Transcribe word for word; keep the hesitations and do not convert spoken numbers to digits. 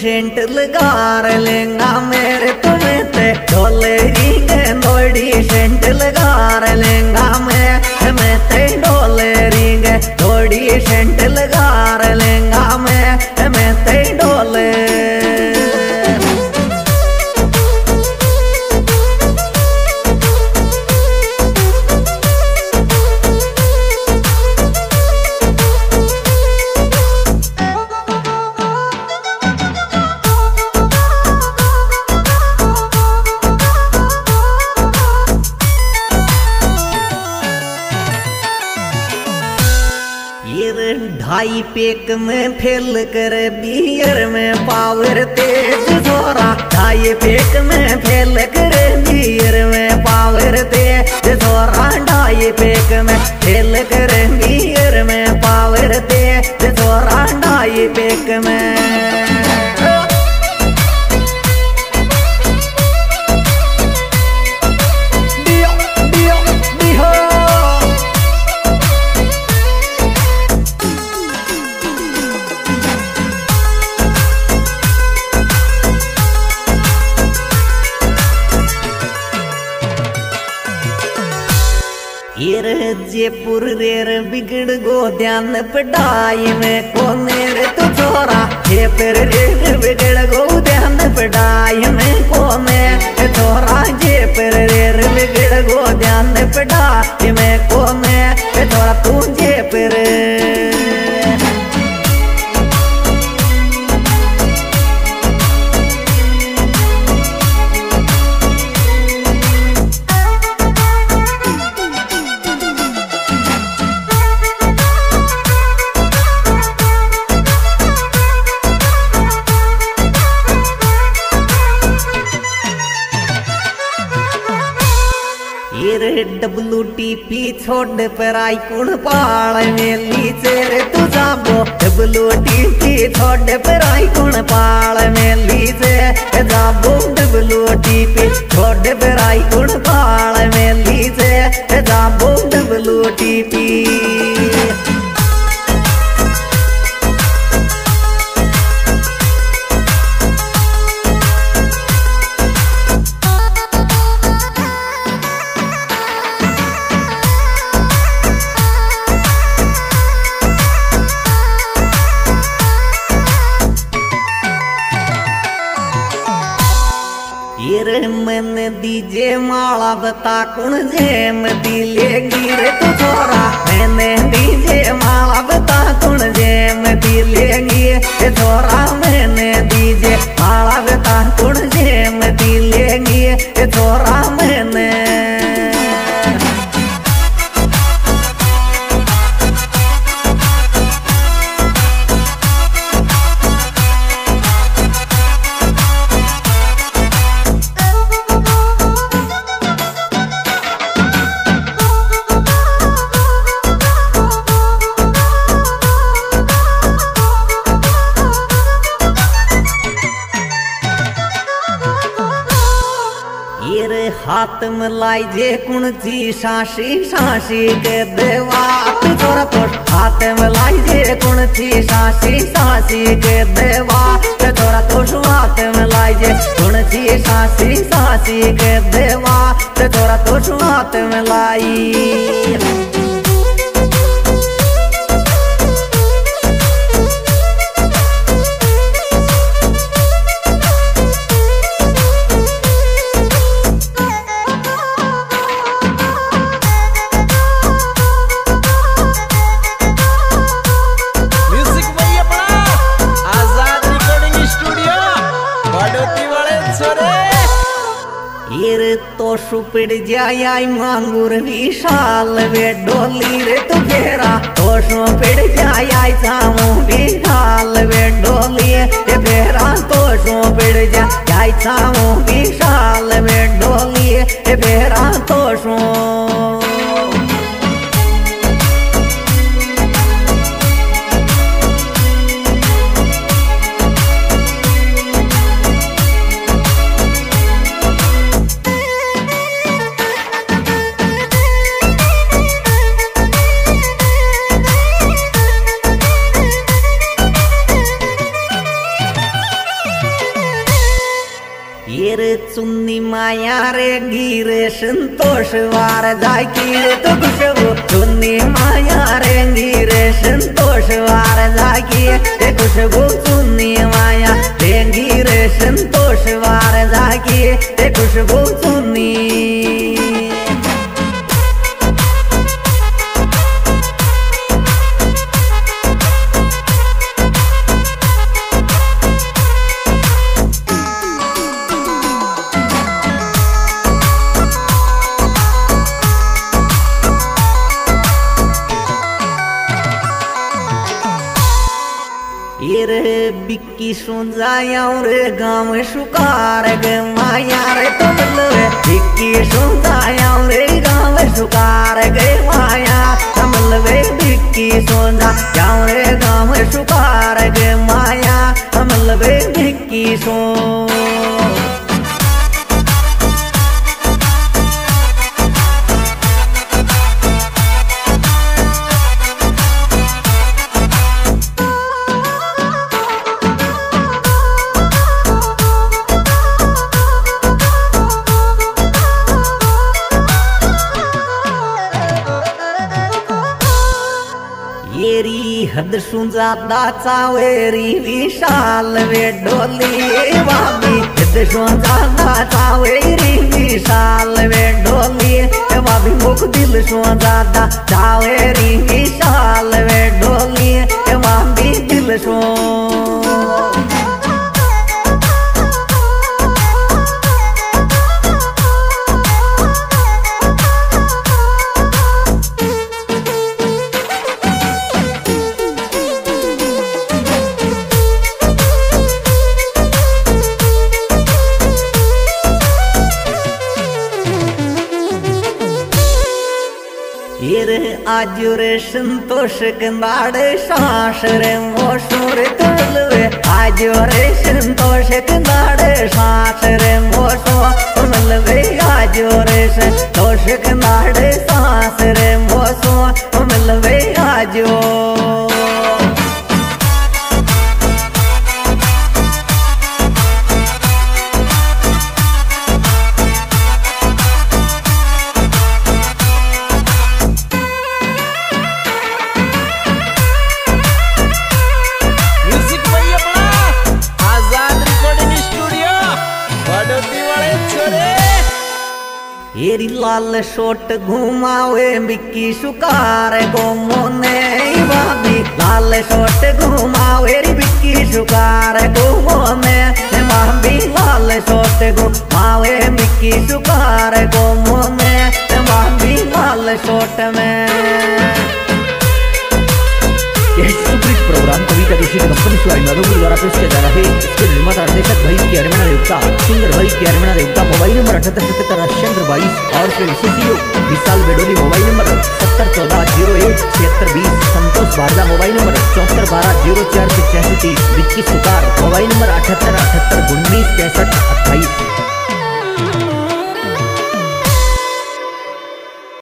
Saint लगा लेंगा मेरे तुम्हें ते डोलेरी के नोड़ी सेंट लगा लेंगा मैं मैं ते डोलेरी के नोड़ी सेंट लगा लेंगा मैं मैं ते डोले ढाई पेक में फेल कर बियर में पावर तेज थोड़ा ढाई पेक में फेल कर बियर में पावर तेज थोड़ा ढाई पेक में फेल कर बियर में पावर तेज थोड़ा ढाई पेक में जयपुर रेर बिगड़ गो ध्यान पढ़ाई में कोने रे तो छोरा जयपुर रेर बिगड़ गो ध्यान पढ़ाई में कोने छोरा जयपुर रेर बिगड़ गो ध्यान पढ़ाई में कोने छोरा तू जयपुर डब्लू टी पी छोड़ पर आई कुण पाल मेली चेरे तू जाबो डब्लू टी पी छोड़ पर आई कुण पाल मेली से जाबो डब्लू टी पी छोड़ पर आई कुण पाल मेली से जाबो डब्लू टी पी मन दीजे माला बता कुण जेम दिले गिरे तू छोरा मैंने दीजे माला बता कुण जेम दिले गिरे छोरा मैंने दीजे माला बता कुण जेम दिले गिरे छोरा मैंने हाथ मिलाई जे कुण जी सासी सासी के देवा छोरा तो हाथ मिलाई जे कुण जी सासी सासी के देवा छोरा तो हाथ मिलाई जे कुण जी सासी सासी के देवा छोरा तो हाथ मिलाई तो सुपड़ जाय मांगुर विशाल वे डोली रे तो फेरा तो सुपड़ जाय सामू विशाल वे डोली रे फेरा तो सुपड़ जाय सामू विशाल वे डोली रे फेरा तो सु सुन्नी माया रे गिरे संतोष वार जाकी रे तो खुशबू सुन्नी माया रे गिरे संतोष वार जाकी रे खुशबू सुन्नी माया रे गिरे संतोष वार जाकी रे खुशबू सुन्नी रे बिक्की सुन जाया रे गाँव सुकार गे माया रे तो रे बिक्की सुन जाया रे गाँव सुकार गे माया कमल वे बिक्की सुन जाया रे गाँव सुकार गे माया कमल वे बिक्की सुन हद सुंजादा चावेरी विशाल वे डोली वाबी हद सुंजादा चावेरी विशाल वे डोली वाबी मुख दिल सुंजादा चावेरी विशाल वे डोली वाबी दिल सु आज रे संतोष कंदाड़े सांस रे मोशोर तुलवे आज रे संतोष कंदाड़े सांस रे मोशो तुलवे आज रे संतोष कंदाड़े सांस रे मोशो तुलवे आज येरी लाल शोट घुमावे बिक्की सुकार गो मोने भाभी लाल शोट घुमावे री बिक्की सुकार गो मोने भाभी लाल शोट घुमावे बिक्की सुकार गो मोने भाभी लाल शोट में प्रोग्राम कविता ऋषि कंपनी शिवाजी माधोपुर द्वारा पेश किया जा रहा है। इसके निर्माता निर्देशक भाई के अरविंद देवता, सिंगर भाई के अरविंद देवता। मोबाइल नंबर अठहत्तर सतहत्तर चंद्र बाईस और विशाल बेडोली। मोबाइल नंबर सत्तर चौदह जीरो एक छिहत्तर बीस। संतोष भारदा। मोबाइल नंबर चौहत्तर बारह जीरो चार छियासी तीस। विक्की सुकार। मोबाइल नंबर अठहत्तर अठहत्तर उन्नीस पैंसठ अट्ठाईस।